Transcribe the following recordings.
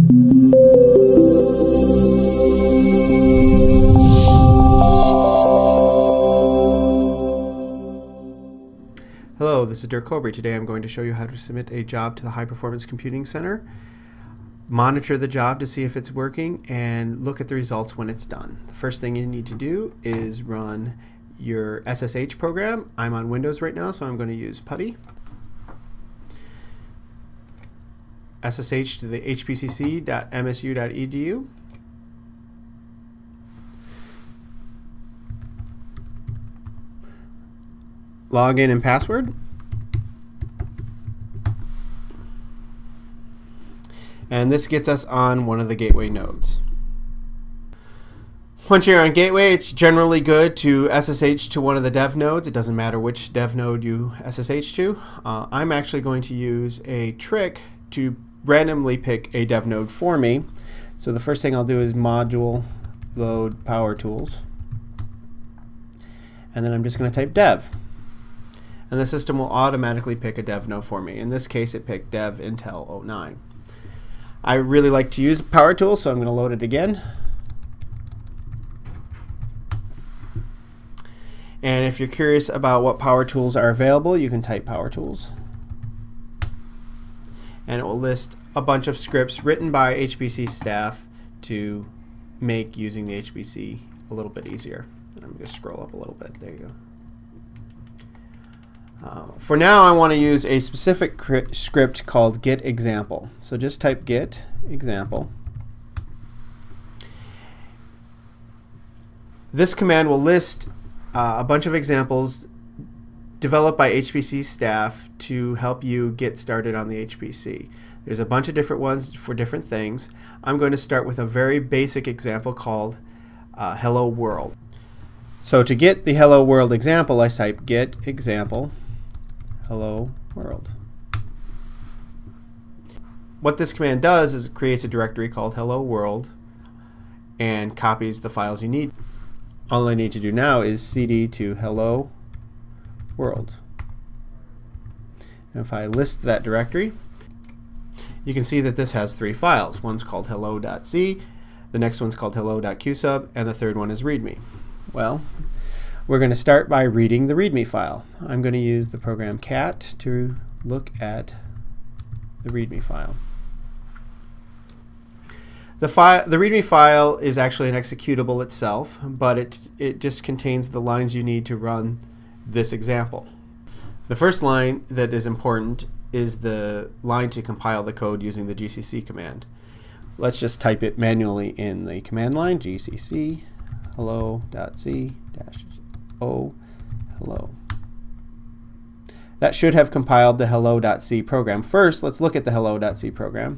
Hello, this is Dirk Cobry. Today I'm going to show you how to submit a job to the High Performance Computing Center, monitor the job to see if it's working, and look at the results when it's done. The first thing you need to do is run your SSH program. I'm on Windows right now, so I'm going to use PuTTY. SSH to the hpcc.msu.edu. Login and password. And this gets us on one of the gateway nodes. Once you're on gateway, it's generally good to SSH to one of the dev nodes. It doesn't matter which dev node you SSH to. I'm actually going to use a trick to randomly pick a dev node for me. So the first thing I'll do is module load power tools. And then I'm just going to type dev. And the system will automatically pick a dev node for me. In this case, it picked dev Intel 09. I really like to use power tools, so I'm going to load it again. And if you're curious about what power tools are available, you can type power tools. And it will list a bunch of scripts written by HPC staff to make using the HPC a little bit easier. And I'm going to scroll up a little bit. There you go. For now, I want to use a specific script called get example. So just type get example. This command will list a bunch of examples developed by HPC staff to help you get started on the HPC. There's a bunch of different ones for different things. I'm going to start with a very basic example called Hello World. So to get the Hello World example, I type get example Hello World. What this command does is it creates a directory called Hello World and copies the files you need. All I need to do now is cd to Hello World. And if I list that directory, you can see that this has three files. One's called hello.c, the next one's called hello.qsub, and the third one is readme. Well, we're going to start by reading the readme file. I'm going to use the program cat to look at the readme file. The readme file is actually an executable itself, but it just contains the lines you need to run this example. The first line that is important is the line to compile the code using the GCC command. Let's just type it manually in the command line, gcc hello.c-o hello. That should have compiled the hello.c program. First, let's look at the hello.c program.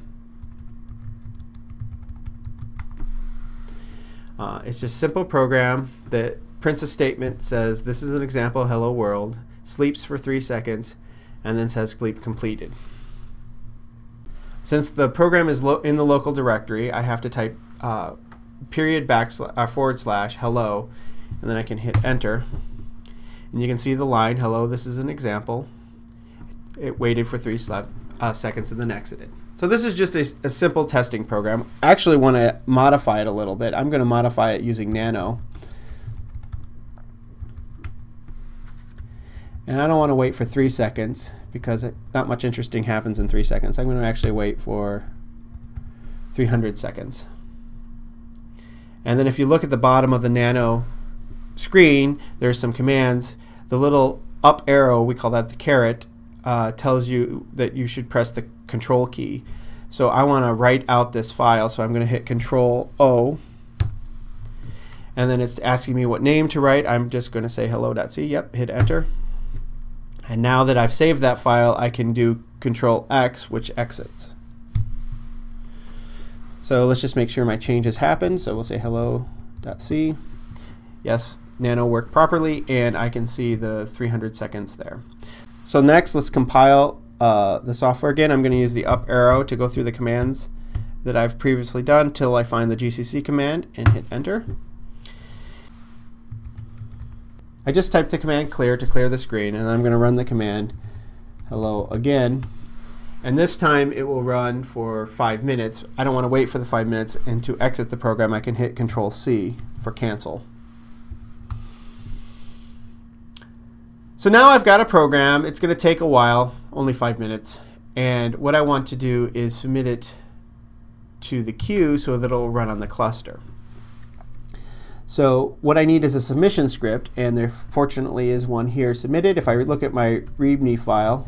It's just a simple program that prints a statement, says this is an example hello world, sleeps for 3 seconds, and then says sleep completed. Since the program is in the local directory, I have to type period / hello, and then I can hit enter. And you can see the line, hello, this is an example. It waited for 3 seconds and then exited. So this is just a simple testing program. I actually want to modify it a little bit. I'm going to modify it using nano. And I don't want to wait for 3 seconds because not much interesting happens in 3 seconds. I'm going to actually wait for 300 seconds. And then if you look at the bottom of the nano screen, there's some commands. The little up arrow, we call that the caret, tells you that you should press the control key. So I want to write out this file, so I'm going to hit Control O. And then it's asking me what name to write. I'm just going to say hello.c. Yep, hit enter. And now that I've saved that file, I can do Control X, which exits. So let's just make sure my changes happen. So we'll say hello.c. Yes, nano worked properly, and I can see the 300 seconds there. So next, let's compile the software again. I'm going to use the up arrow to go through the commands that I've previously done till I find the GCC command and hit enter. I just typed the command clear to clear the screen, and I'm going to run the command hello again. And this time it will run for 5 minutes. I don't want to wait for the 5 minutes, and to exit the program I can hit Control-C for cancel. So now I've got a program. It's going to take a while, only 5 minutes, and what I want to do is submit it to the queue so that it'll run on the cluster. So what I need is a submission script, and there fortunately is one here submitted. If I look at my README file,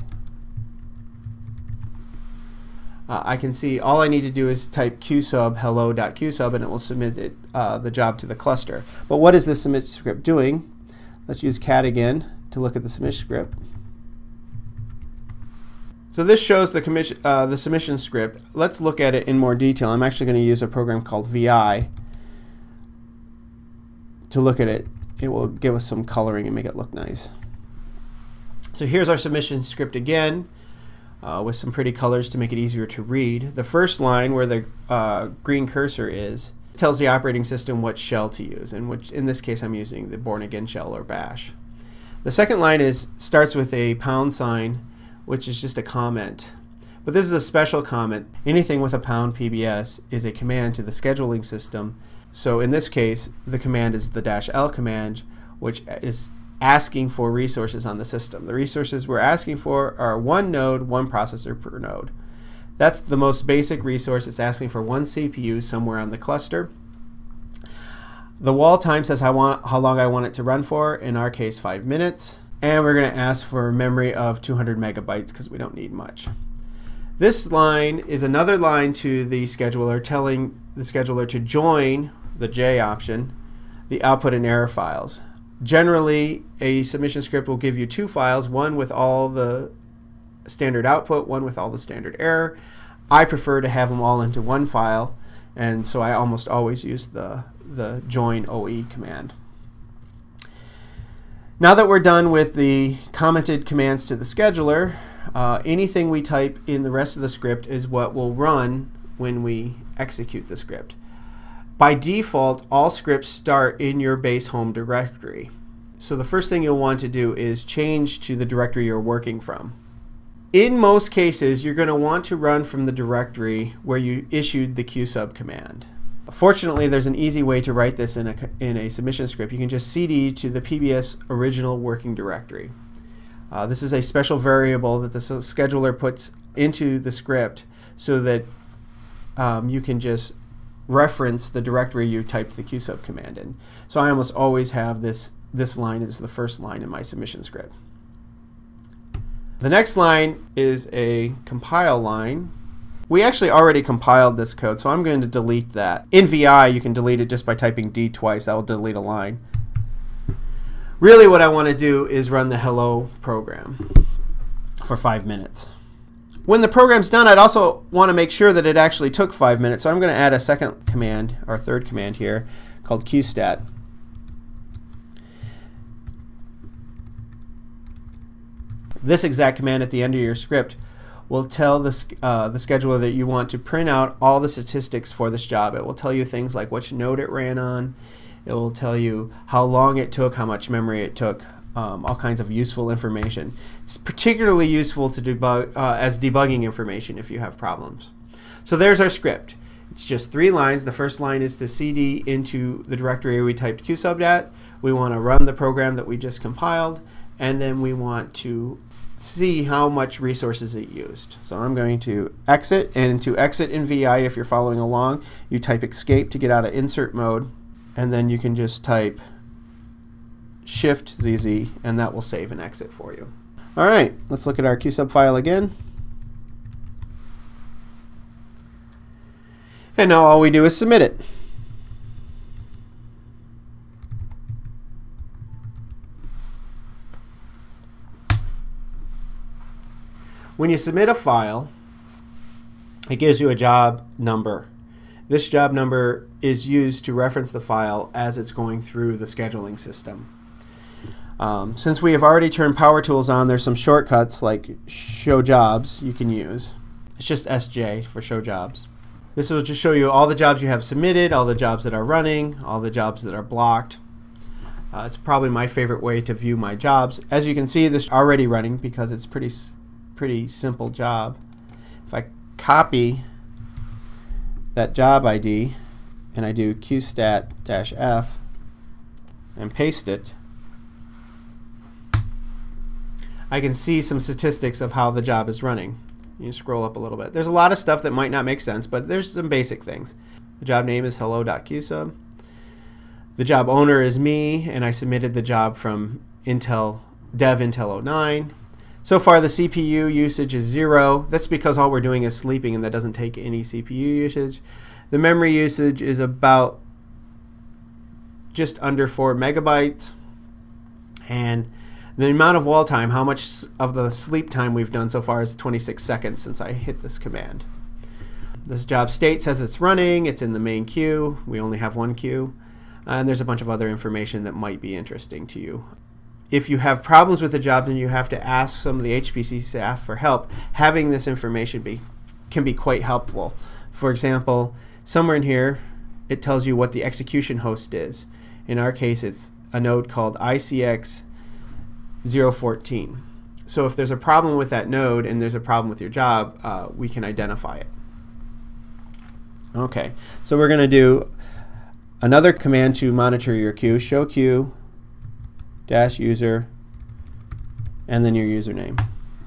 I can see all I need to do is type qsub hello.qsub, and it will submit it, the job to the cluster. But what is this submit script doing? Let's use cat again to look at the submission script. So this shows the submission script. Let's look at it in more detail. I'm actually going to use a program called VI to look at it. It will give us some coloring and make it look nice. So here's our submission script again, with some pretty colors to make it easier to read. The first line, where the green cursor is, tells the operating system what shell to use, and which in this case I'm using the Born Again shell, or bash. The second line starts with a £, which is just a comment. But this is a special comment. Anything with a $PBS is a command to the scheduling system. So in this case, the command is the -L command, which is asking for resources on the system. The resources we're asking for are 1 node, 1 processor per node. That's the most basic resource. It's asking for 1 CPU somewhere on the cluster. The wall time says how long I want it to run for, in our case 5 minutes. And we're going to ask for memory of 200 megabytes because we don't need much. This line is another line to the scheduler, telling the scheduler to join, the J option, the output and error files. Generally, a submission script will give you 2 files, one with all the standard output, one with all the standard error. I prefer to have them all into 1 file, and so I almost always use the join OE command. Now that we're done with the commented commands to the scheduler, anything we type in the rest of the script is what will run when we execute the script. By default, all scripts start in your base home directory. So the first thing you'll want to do is change to the directory you're working from. In most cases, you're going to want to run from the directory where you issued the qsub command. Fortunately, there's an easy way to write this in a submission script. You can just cd to the PBS original working directory. This is a special variable that the scheduler puts into the script so that you can just reference the directory you typed the qsub command in. So I almost always have this line as the first line in my submission script. The next line is a compile line. We actually already compiled this code, so I'm going to delete that. In VI, you can delete it just by typing D twice. That will delete a line. Really what I want to do is run the hello program for 5 minutes. When the program's done, I'd also want to make sure that it actually took 5 minutes, so I'm going to add a second command, or third command here, called qstat. This exact command at the end of your script will tell the scheduler that you want to print out all the statistics for this job. It will tell you things like which node it ran on. It will tell you how long it took, how much memory it took, all kinds of useful information. It's particularly useful to debug as debugging information if you have problems. So there's our script. It's just 3 lines. The first line is to cd into the directory we typed qsub at. We want to run the program that we just compiled, and then we want to see how much resources it used. So I'm going to exit, and to exit in VI, if you're following along, you type escape to get out of insert mode, and then you can just type Shift ZZ, and that will save and exit for you. All right, let's look at our qsub file again. And now all we do is submit it. When you submit a file, it gives you a job number. This job number is used to reference the file as it's going through the scheduling system. Since we have already turned Power Tools on, there's some shortcuts like Show Jobs you can use. It's just SJ for Show Jobs. This will just show you all the jobs you have submitted, all the jobs that are running, all the jobs that are blocked. It's probably my favorite way to view my jobs. As you can see, this is already running because it's pretty simple job. If I copy that job ID and I do qstat-f and paste it, I can see some statistics of how the job is running. You scroll up a little bit. There's a lot of stuff that might not make sense, but there's some basic things. The job name is hello.qsub. The job owner is me, and I submitted the job from Intel Dev Intel 09. So far the CPU usage is 0. That's because all we're doing is sleeping, and that doesn't take any CPU usage. The memory usage is about just under 4 megabytes. And the amount of wall time, how much of the sleep time we've done so far, is 26 seconds since I hit this command. This job state says it's running. It's in the main queue. We only have one queue. And there's a bunch of other information that might be interesting to you. If you have problems with the job and you have to ask some of the HPC staff for help, having this information can be quite helpful. For example, somewhere in here it tells you what the execution host is. In our case, it's a node called ICX 014. So if there's a problem with that node and there's a problem with your job, we can identify it. Okay, so we're going to do another command to monitor your queue, show queue -user, and then your username.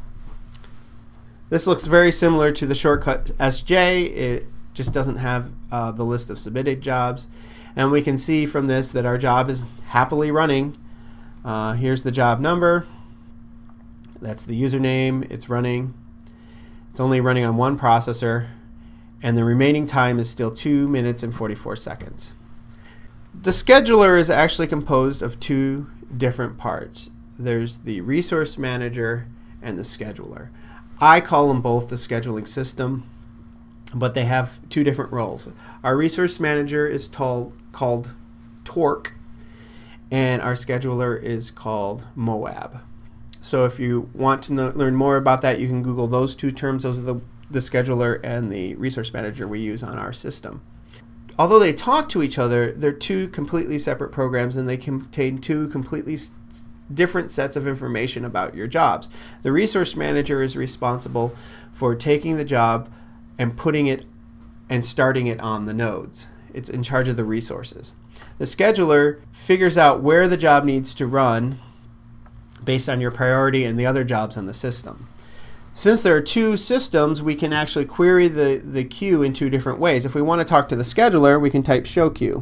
This looks very similar to the shortcut SJ. It just doesn't have the list of submitted jobs. And we can see from this that our job is happily running. Here's the job number. That's the username. It's running. It's only running on one processor. And the remaining time is still 2 minutes and 44 seconds. The scheduler is actually composed of two different parts. There's the resource manager and the scheduler. I call them both the scheduling system, but they have two different roles. Our resource manager is called Torque, and our scheduler is called Moab. So if you want to learn more about that, you can Google those two terms. Those are the scheduler and the resource manager we use on our system. Although they talk to each other, they're two completely separate programs, and they contain two completely different sets of information about your jobs. The resource manager is responsible for taking the job and putting it and starting it on the nodes. It's in charge of the resources. The scheduler figures out where the job needs to run based on your priority and the other jobs on the system. Since there are two systems, we can actually query the queue in two different ways. If we want to talk to the scheduler, we can type show queue.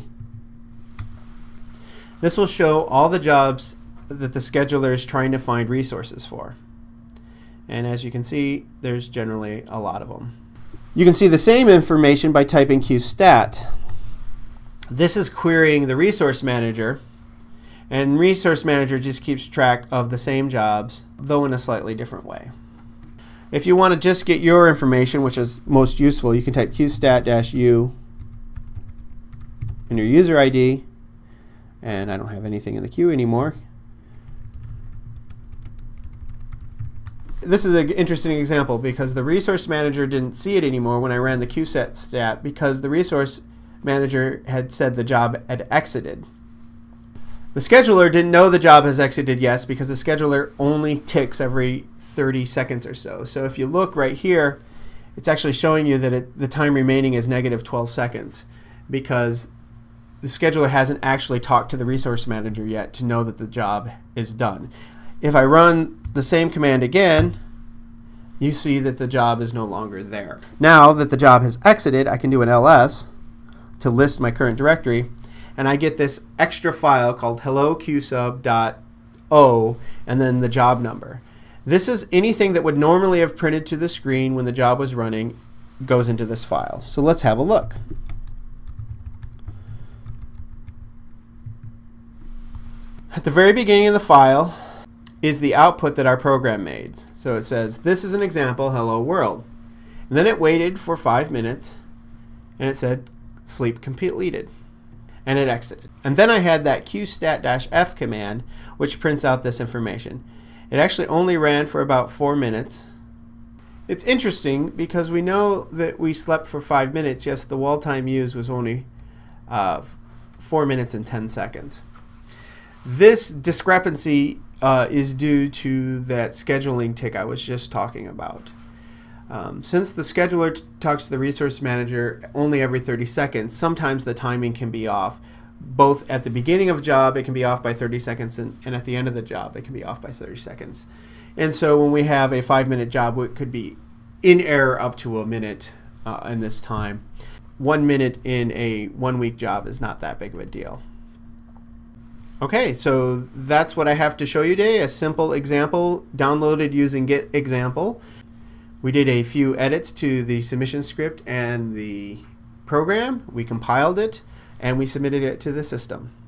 This will show all the jobs that the scheduler is trying to find resources for. And as you can see, there's generally a lot of them. You can see the same information by typing qstat. This is querying the resource manager, and resource manager just keeps track of the same jobs, though in a slightly different way. If you want to just get your information, which is most useful, you can type qstat-u and your user ID, and I don't have anything in the queue anymore. This is an interesting example because the resource manager didn't see it anymore when I ran the qstat because the resource manager had said the job had exited. The scheduler didn't know the job has exited, yes, because the scheduler only ticks every 30 seconds or so. So if you look right here, it's actually showing you that the time remaining is -12 seconds because the scheduler hasn't actually talked to the resource manager yet to know that the job is done. If I run the same command again, you see that the job is no longer there. Now that the job has exited, I can do an ls to list my current directory, and I get this extra file called helloqsub.o and then the job number. This is anything that would normally have printed to the screen when the job was running goes into this file. So let's have a look. At the very beginning of the file is the output that our program made. So it says, this is an example, hello world. And then it waited for 5 minutes, and it said, sleep completed. And it exited. And then I had that qstat-f command, which prints out this information. It actually only ran for about 4 minutes. It's interesting because we know that we slept for 5 minutes. Yes, the wall time used was only 4 minutes and 10 seconds. This discrepancy is due to that scheduling tick I was just talking about. Since the scheduler talks to the resource manager only every 30 seconds, sometimes the timing can be off. Both at the beginning of a job, it can be off by 30 seconds, and at the end of the job, it can be off by 30 seconds. And so when we have a 5-minute job, it could be in error up to a minute in this time. 1 minute in a 1-week job is not that big of a deal. Okay, so that's what I have to show you today, a simple example downloaded using Get Example. We did a few edits to the submission script and the program. We compiled it, and we submitted it to the system.